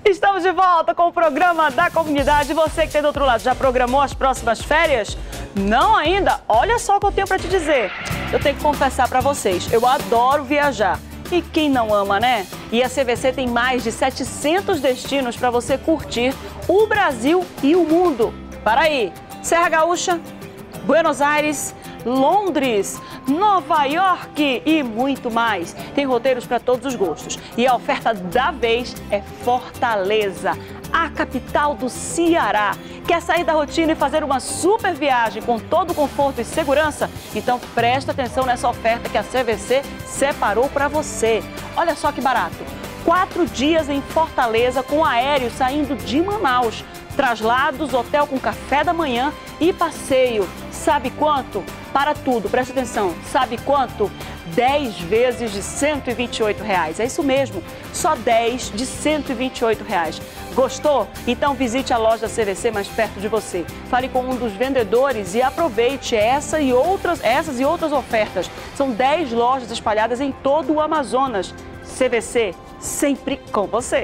Estamos de volta com o programa da comunidade. Você que tem do outro lado, já programou as próximas férias? Não ainda? Olha só o que eu tenho para te dizer. Eu tenho que confessar para vocês, eu adoro viajar. E quem não ama, né? E a CVC tem mais de 700 destinos para você curtir o Brasil e o mundo. Para aí, Serra Gaúcha, Buenos Aires, Londres, Nova York e muito mais. Tem roteiros para todos os gostos. E a oferta da vez é Fortaleza, a capital do Ceará. Quer sair da rotina e fazer uma super viagem com todo o conforto e segurança? Então presta atenção nessa oferta que a CVC separou para você. Olha só que barato. 4 dias em Fortaleza com aéreo saindo de Manaus. Traslados, hotel com café da manhã e passeio. Sabe quanto? Para tudo, presta atenção. Sabe quanto? 10 vezes de R$ 128. É isso mesmo, só 10 de R$ 128. Gostou? Então visite a loja CVC mais perto de você. Fale com um dos vendedores e aproveite essas e outras ofertas. São 10 lojas espalhadas em todo o Amazonas. CVC, sempre com você.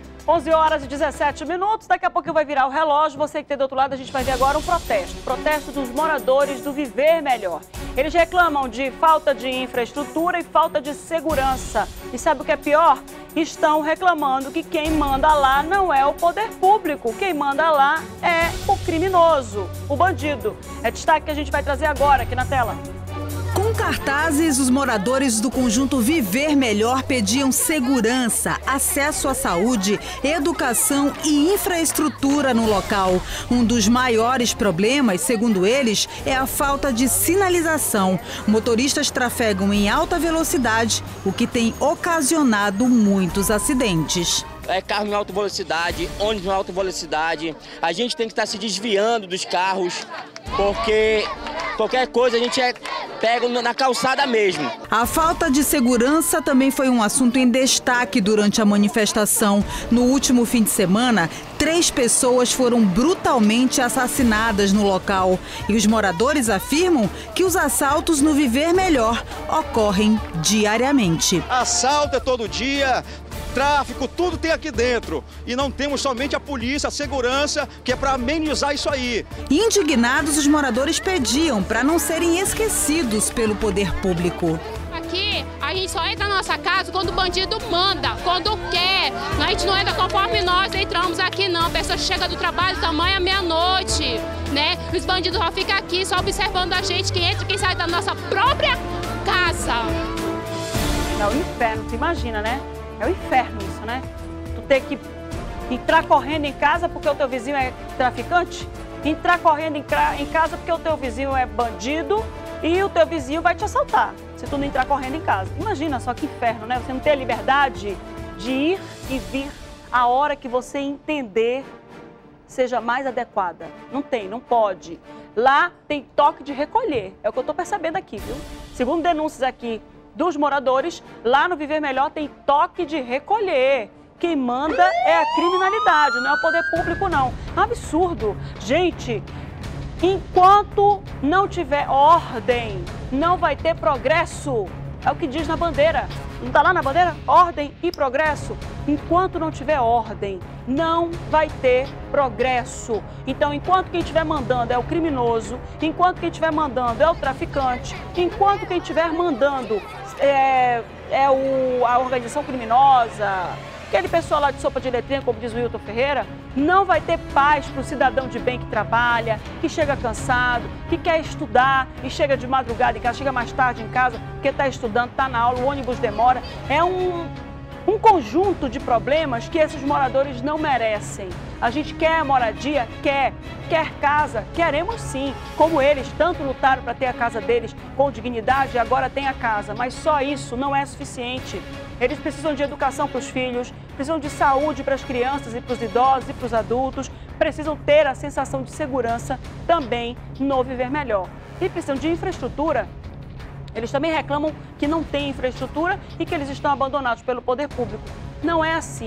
11 horas e 17 minutos, daqui a pouco vai virar o relógio. Você que tem do outro lado, a gente vai ver agora um protesto dos moradores do Viver Melhor. Eles reclamam de falta de infraestrutura e falta de segurança. E sabe o que é pior? Estão reclamando que quem manda lá não é o poder público. Quem manda lá é o criminoso, o bandido. É destaque que a gente vai trazer agora aqui na tela. Com cartazes, os moradores do conjunto Viver Melhor pediam segurança, acesso à saúde, educação e infraestrutura no local. Um dos maiores problemas, segundo eles, é a falta de sinalização. Motoristas trafegam em alta velocidade, o que tem ocasionado muitos acidentes. É carro em alta velocidade, ônibus em alta velocidade. A gente tem que estar se desviando dos carros, porque qualquer coisa a gente é pego na calçada mesmo. A falta de segurança também foi um assunto em destaque durante a manifestação. No último fim de semana, 3 pessoas foram brutalmente assassinadas no local. E os moradores afirmam que os assaltos no Viver Melhor ocorrem diariamente. Assalto é todo dia. Tráfico, tudo tem aqui dentro. E não temos somente a polícia, a segurança, que é para amenizar isso aí. Indignados, os moradores pediam para não serem esquecidos pelo poder público. Aqui, a gente só entra na nossa casa quando o bandido manda, quando quer. A gente não entra conforme nós entramos aqui, não. A pessoa chega do trabalho, tamanho meia-noite, né? Os bandidos só ficam aqui, só observando a gente, quem entra e quem sai da nossa própria casa. É o inferno, tu imagina, né? É o inferno isso, né? Tu ter que entrar correndo em casa porque o teu vizinho é traficante, entrar correndo em casa porque o teu vizinho é bandido e o teu vizinho vai te assaltar se tu não entrar correndo em casa. Imagina só que inferno, né? Você não ter a liberdade de ir e vir a hora que você entender seja mais adequada. Não tem, não pode. Lá tem toque de recolher, é o que eu tô percebendo aqui, viu? Segundo denúncias aqui dos moradores, lá no Viver Melhor tem toque de recolher. Quem manda é a criminalidade, não é o poder público, não. É um absurdo. Gente, enquanto não tiver ordem, não vai ter progresso. É o que diz na bandeira. Não está lá na bandeira? Ordem e progresso. Enquanto não tiver ordem, não vai ter progresso. Então, enquanto quem estiver mandando é o criminoso, enquanto quem estiver mandando é o traficante, enquanto quem estiver mandando a organização criminosa, aquele pessoal lá de sopa de letrinha, como diz o Wilton Ferreira, não vai ter paz para o cidadão de bem que trabalha, que chega cansado, que quer estudar e chega de madrugada em casa, chega mais tarde em casa, porque está estudando, está na aula, o ônibus demora. É um conjunto de problemas que esses moradores não merecem. A gente quer moradia? Quer casa? Queremos sim. Como eles tanto lutaram para ter a casa deles com dignidade, agora tem a casa. Mas só isso não é suficiente. Eles precisam de educação para os filhos, precisam de saúde para as crianças e para os idosos e para os adultos, precisam ter a sensação de segurança também no Viver Melhor. E precisam de infraestrutura. Eles também reclamam que não tem infraestrutura e que eles estão abandonados pelo poder público. Não é assim.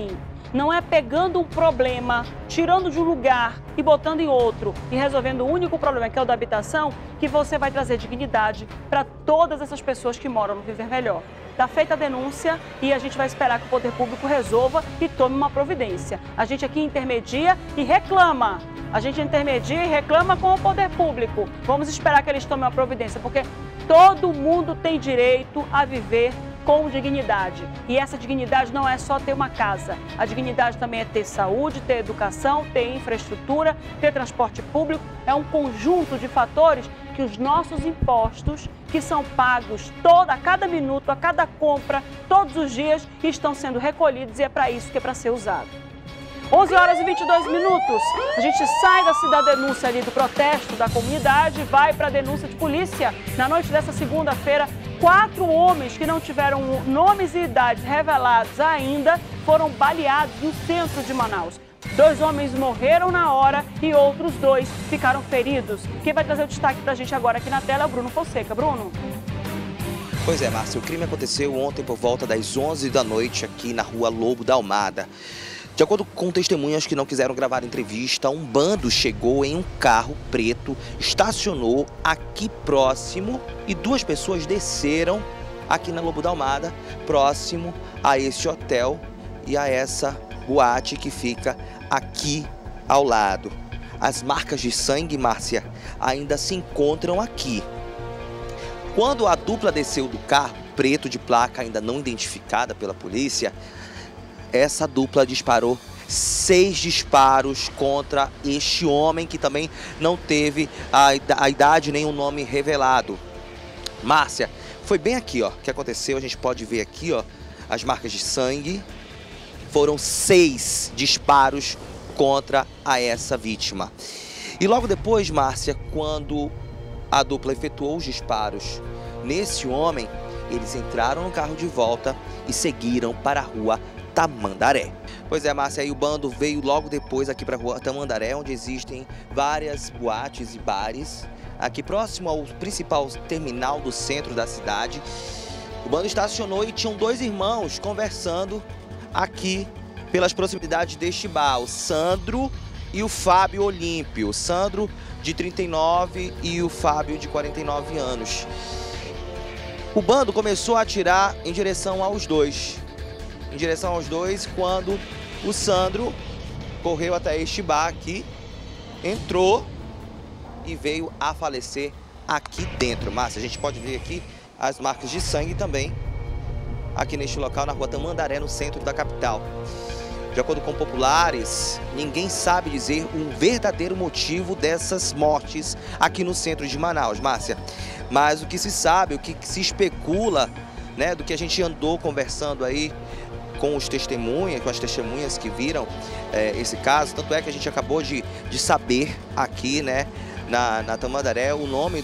Não é pegando um problema, tirando de um lugar e botando em outro e resolvendo o único problema, que é o da habitação, que você vai trazer dignidade para todas essas pessoas que moram no Viver Melhor. Está feita a denúncia e a gente vai esperar que o poder público resolva e tome uma providência. A gente aqui intermedia e reclama. A gente intermedia e reclama com o poder público. Vamos esperar que eles tomem uma providência, porque todo mundo tem direito a viver com dignidade. E essa dignidade não é só ter uma casa. A dignidade também é ter saúde, ter educação, ter infraestrutura, ter transporte público. É um conjunto de fatores que os nossos impostos, que são pagos a cada minuto, a cada compra, todos os dias, estão sendo recolhidos e é para isso que é para ser usado. 11 horas e 22 minutos. A gente sai da denúncia ali do protesto da comunidade, vai para a denúncia de polícia. Na noite dessa segunda-feira, 4 homens que não tiveram nomes e idades revelados ainda foram baleados no centro de Manaus. 2 homens morreram na hora e outros 2 ficaram feridos. Quem vai trazer o destaque para a gente agora aqui na tela é o Bruno Fonseca. Bruno? Pois é, Márcia, o crime aconteceu ontem por volta das 11 da noite aqui na rua Lobo da Almada. De acordo com testemunhas que não quiseram gravar a entrevista, um bando chegou em um carro preto, estacionou aqui próximo e 2 pessoas desceram aqui na Lobo da Almada, próximo a esse hotel e a essa boate que fica aqui ao lado. As marcas de sangue, Márcia, ainda se encontram aqui. Quando a dupla desceu do carro, preto de placa ainda não identificada pela polícia, essa dupla disparou 6 disparos contra este homem que também não teve a idade nem o nome revelado. Márcia, foi bem aqui, ó, que aconteceu. A gente pode ver aqui, ó, as marcas de sangue. Foram 6 disparos contra essa vítima. E logo depois, Márcia, quando a dupla efetuou os disparos nesse homem, eles entraram no carro de volta e seguiram para a rua Tamandaré. Pois é, Márcia, aí o bando veio logo depois aqui para a rua Tamandaré, onde existem várias boates e bares, aqui próximo ao principal terminal do centro da cidade. O bando estacionou e tinham 2 irmãos conversando aqui pelas proximidades deste bar, o Sandro e o Fábio Olímpio. O Sandro de 39 e o Fábio de 49 anos. O bando começou a atirar em direção aos dois. Quando o Sandro correu até este bar aqui, entrou e veio a falecer aqui dentro. Márcia, a gente pode ver aqui as marcas de sangue também, aqui neste local, na rua Tamandaré, no centro da capital. De acordo com populares, ninguém sabe dizer um verdadeiro motivo dessas mortes aqui no centro de Manaus, Márcia. Mas o que se sabe, o que se especula, né, do que a gente andou conversando aí com as testemunhas que viram esse caso, tanto é que a gente acabou de saber aqui, né, na Tamandaré, o nome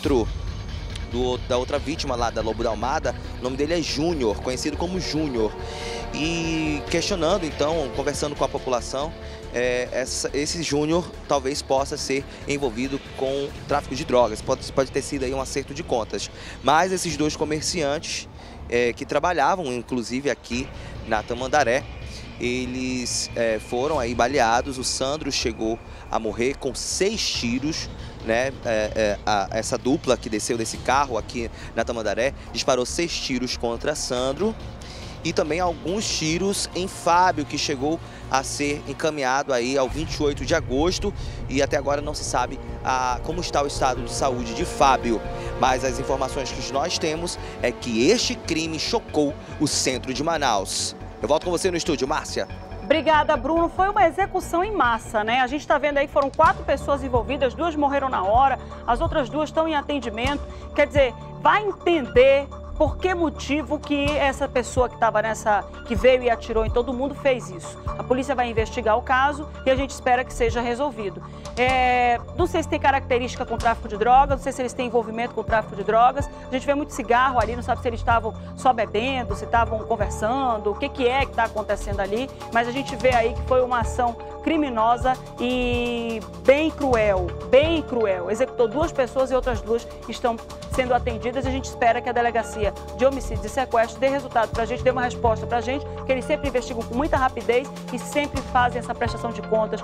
da outra vítima lá da Lobo da Almada. O nome dele é Júnior, conhecido como Júnior. E questionando, então, conversando com a população, esse Júnior talvez possa ser envolvido com tráfico de drogas. Pode ter sido aí um acerto de contas. Mas esses 2 comerciantes que trabalhavam, inclusive, aqui na Tamandaré, eles foram aí baleados. O Sandro chegou a morrer com 6 tiros, né? Essa dupla que desceu desse carro aqui na Tamandaré disparou 6 tiros contra Sandro e também alguns tiros em Fábio, que chegou a ser encaminhado aí ao 28 de agosto e até agora não se sabe como está o estado de saúde de Fábio. Mas as informações que nós temos é que este crime chocou o centro de Manaus. Eu volto com você no estúdio, Márcia. Obrigada, Bruno. Foi uma execução em massa, né? A gente está vendo aí que foram 4 pessoas envolvidas, 2 morreram na hora, as outras 2 estão em atendimento. Quer dizer, vai entender por que motivo que essa pessoa que veio e atirou em todo mundo fez isso. A polícia vai investigar o caso e a gente espera que seja resolvido. Não sei se tem característica com tráfico de drogas, não sei se eles têm envolvimento com tráfico de drogas. A gente vê muito cigarro ali, não sabe se eles estavam só bebendo, se estavam conversando, o que está acontecendo ali. Mas a gente vê aí que foi uma ação criminosa e bem cruel, bem cruel. Executou 2 pessoas e outras 2 estão sendo atendidas. A gente espera que a Delegacia de Homicídios e Sequestros dê resultado para a gente, dê uma resposta para a gente, que eles sempre investigam com muita rapidez e sempre fazem essa prestação de contas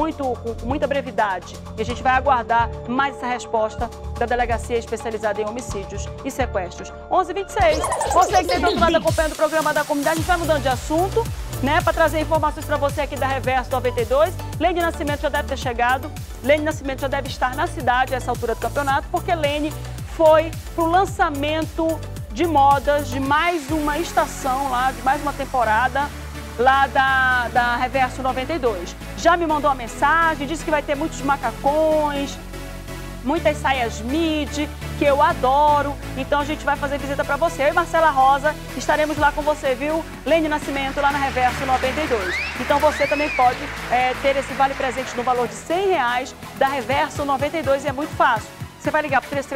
com muita brevidade. E a gente vai aguardar mais essa resposta da Delegacia Especializada em Homicídios e Sequestros. 11h26. Você que tem do outro lado acompanhando o programa da comunidade, a gente vai mudando de assunto, né, para trazer informações para você aqui da Reverso 92. Lene Nascimento já deve ter chegado, Lene Nascimento já deve estar na cidade a essa altura do campeonato, porque Lene foi para o lançamento de modas de mais uma estação lá, de mais uma temporada lá da Reverso 92. Já me mandou uma mensagem, disse que vai ter muitos macacões, muitas saias midi, que eu adoro. Então a gente vai fazer visita para você. Eu e Marcela Rosa estaremos lá com você, viu? Lene Nascimento, lá na Reverso 92. Então você também pode ter esse vale presente no valor de R$100 da Reverso 92 e é muito fácil. Você vai ligar para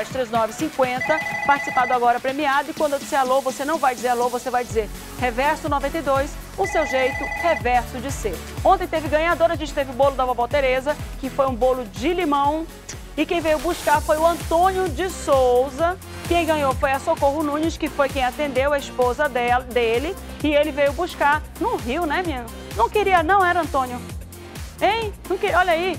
3307-3950, participar do Agora Premiado, e quando eu disser alô, você não vai dizer alô, você vai dizer Reverso 92, o seu jeito reverso de ser. Ontem teve ganhadora, a gente teve o bolo da Vovó Tereza, que foi um bolo de limão, e quem veio buscar foi o Antônio de Souza. Quem ganhou foi a Socorro Nunes, que foi quem atendeu, a esposa dele, e ele veio buscar no Rio, né, minha? Não queria não, era Antônio? Hein? Não queria, olha aí.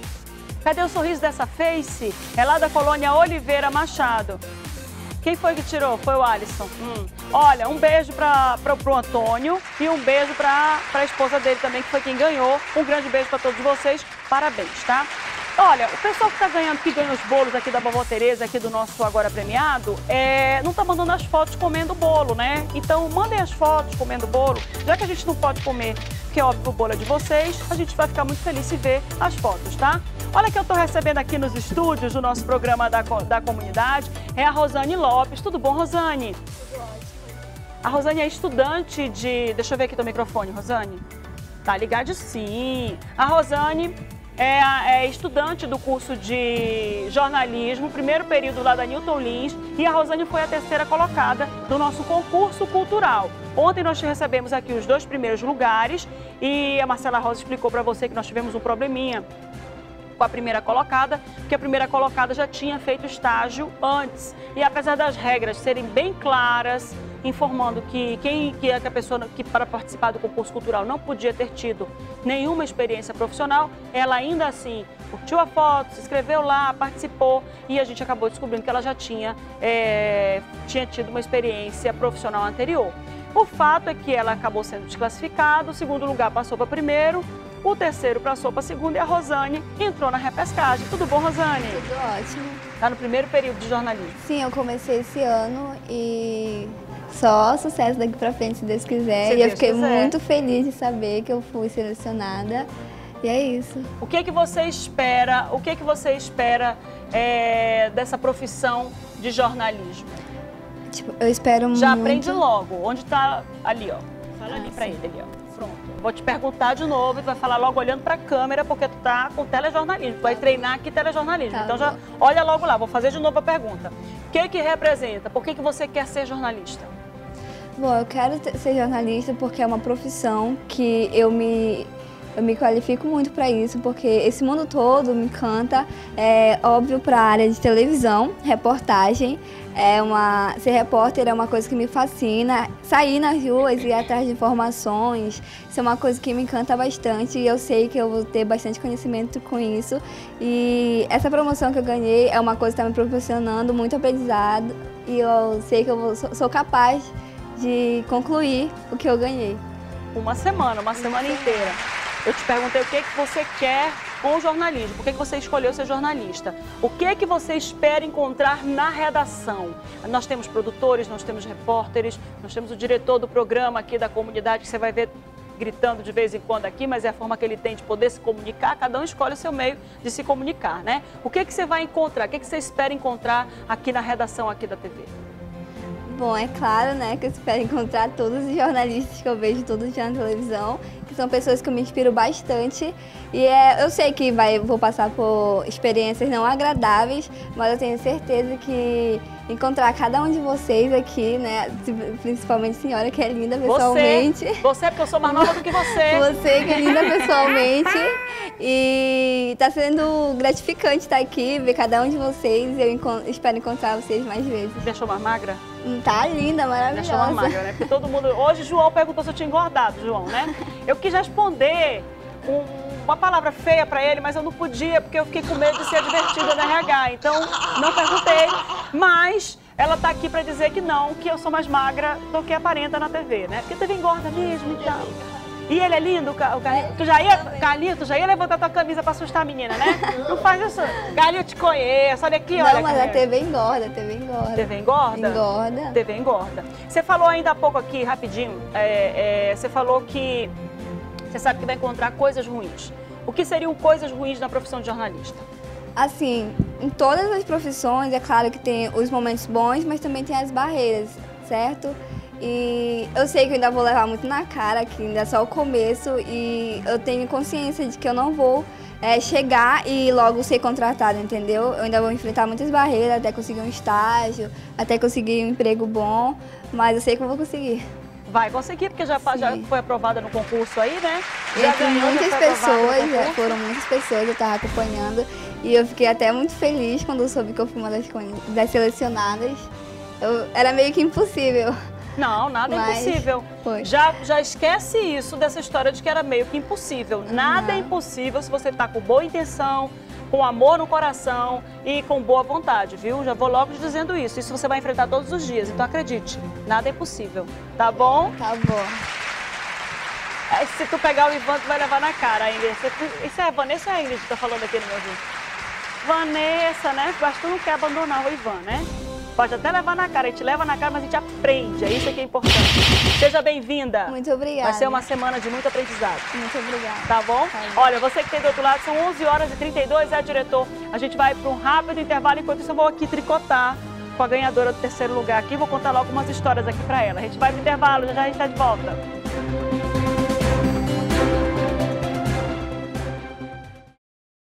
Cadê o sorriso dessa face? É lá da colônia Oliveira Machado. Quem foi que tirou? Foi o Alisson. Olha, um beijo pro Antônio e um beijo pra esposa dele também, que foi quem ganhou. Um grande beijo para todos vocês. Parabéns, tá? Olha, o pessoal que ganha os bolos aqui da Vovó Tereza, aqui do nosso Agora Premiado, não tá mandando as fotos comendo o bolo, né? Então, mandem as fotos comendo o bolo. Já que a gente não pode comer, porque é óbvio o bolo é de vocês, a gente vai ficar muito feliz se ver as fotos, tá? Olha que eu tô recebendo aqui nos estúdios do nosso programa da comunidade, é a Rosane Lopes. Tudo bom, Rosane? Tudo ótimo. A Rosane é estudante de... Deixa eu ver aqui teu microfone, Rosane. Tá ligado? Sim. A Rosane é estudante do curso de jornalismo, primeiro período lá da Newton Lins, e a Rosane foi a terceira colocada do nosso concurso cultural. Ontem nós recebemos aqui os 2 primeiros lugares e a Marcela Rosa explicou para você que nós tivemos um probleminha com a primeira colocada, porque a primeira colocada já tinha feito estágio antes. E apesar das regras serem bem claras, informando que a pessoa que para participar do concurso cultural não podia ter tido nenhuma experiência profissional, ela ainda assim curtiu a foto, se inscreveu lá, participou, e a gente acabou descobrindo que ela já tinha tido uma experiência profissional anterior. O fato é que ela acabou sendo desclassificada, o segundo lugar passou para primeiro, o terceiro passou para segundo e a Rosane entrou na repescagem. Tudo bom, Rosane? Tudo ótimo. Está no primeiro período de jornalismo? Sim, eu comecei esse ano e só sucesso daqui para frente, se Deus quiser. E eu fiquei muito feliz de saber que eu fui selecionada. E é isso. O que você espera? O que você espera dessa profissão de jornalismo? Tipo, eu espero muito. Já aprende logo. Onde está? Ali, ó. Fala ali para ele, ali, ó. Pronto. Vou te perguntar de novo e tu vai falar logo olhando para a câmera, porque tu tá com telejornalismo. Tu vai treinar aqui telejornalismo. Tá, então já olha logo lá. Vou fazer de novo a pergunta. O que representa? Por que você quer ser jornalista? Bom, eu quero ser jornalista porque é uma profissão que eu me qualifico muito para isso, porque esse mundo todo me encanta. É óbvio, para a área de televisão, reportagem. Ser repórter é uma coisa que me fascina. Sair nas ruas e ir atrás de informações, isso é uma coisa que me encanta bastante e eu sei que eu vou ter bastante conhecimento com isso. E essa promoção que eu ganhei é uma coisa que está me proporcionando muito aprendizado e eu sei que eu sou capaz de concluir o que eu ganhei. Uma semana inteira. Eu te perguntei o que você quer com o jornalismo, por que você escolheu ser jornalista? O que você espera encontrar na redação? Nós temos produtores, nós temos repórteres, nós temos o diretor do programa aqui da comunidade, que você vai ver gritando de vez em quando aqui, mas é a forma que ele tem de poder se comunicar, cada um escolhe o seu meio de se comunicar, né? O que você vai encontrar, o que você espera encontrar aqui na redação aqui da TV? Bom, é claro, né, que eu espero encontrar todos os jornalistas que eu vejo todo dia na televisão, que são pessoas que eu me inspiro bastante. E eu sei que vou passar por experiências não agradáveis, mas eu tenho certeza que encontrar cada um de vocês aqui, né, principalmente a senhora que é linda pessoalmente. Você porque eu sou mais nova do que você. Você que é linda pessoalmente. E tá sendo gratificante estar aqui, ver cada um de vocês. Eu espero encontrar vocês mais vezes. Deixou mais magra? Tá linda, maravilhosa. Deixou mais magra, né? Porque todo mundo... Hoje o João perguntou se eu tinha engordado, João, né? Eu quis responder uma palavra feia pra ele, mas eu não podia, porque eu fiquei com medo de ser advertida na RH. Então, não perguntei, mas ela tá aqui pra dizer que não, que eu sou mais magra do que aparenta na TV, né? Porque a TV engorda mesmo e tal. E ele é lindo, o Carlinhos. Tu já ia levantar tua camisa pra assustar a menina, né? Não faz isso. Carlinhos, eu te conheço, olha aqui, olha. Não, mas a TV engorda, a TV engorda. TV engorda? Engorda. TV engorda. Você falou ainda há pouco aqui, rapidinho, você falou que você sabe que vai encontrar coisas ruins. O que seriam coisas ruins na profissão de jornalista? Assim, em todas as profissões, é claro que tem os momentos bons, mas também tem as barreiras, certo? E eu sei que eu ainda vou levar muito na cara, que ainda é só o começo, e eu tenho consciência de que eu não vou chegar e logo ser contratada, entendeu? Eu ainda vou enfrentar muitas barreiras até conseguir um estágio, até conseguir um emprego bom, mas eu sei que eu vou conseguir. Vai conseguir, porque já foi aprovada no concurso aí, né? Foram muitas pessoas, eu estava acompanhando, e eu fiquei até muito feliz quando eu soube que eu fui uma das selecionadas. Era meio que impossível. Não, nada é impossível. Já esquece isso dessa história de que era meio que impossível. Nada é impossível se você tá com boa intenção, com amor no coração e com boa vontade, viu? Já vou logo dizendo isso. Isso você vai enfrentar todos os dias. Então acredite, nada é impossível. Tá bom? Tá bom. Se tu pegar o Ivan, tu vai levar na cara ainda. Isso é a Vanessa ou a Ingrid que tá falando aqui no meu vídeo? Vanessa, né? Acho que tu não quer abandonar o Ivan, né? Pode até levar na cara, a gente leva na cara, mas a gente aprende, é isso que é importante. Seja bem-vinda. Muito obrigada. Vai ser uma semana de muito aprendizado. Muito obrigada. Tá bom? Olha, você que tem do outro lado, são 11h32, diretor. A gente vai para um rápido intervalo, enquanto isso eu vou aqui tricotar com a ganhadora do terceiro lugar aqui. Vou contar logo umas histórias aqui para ela. A gente vai pro intervalo, já a gente tá de volta.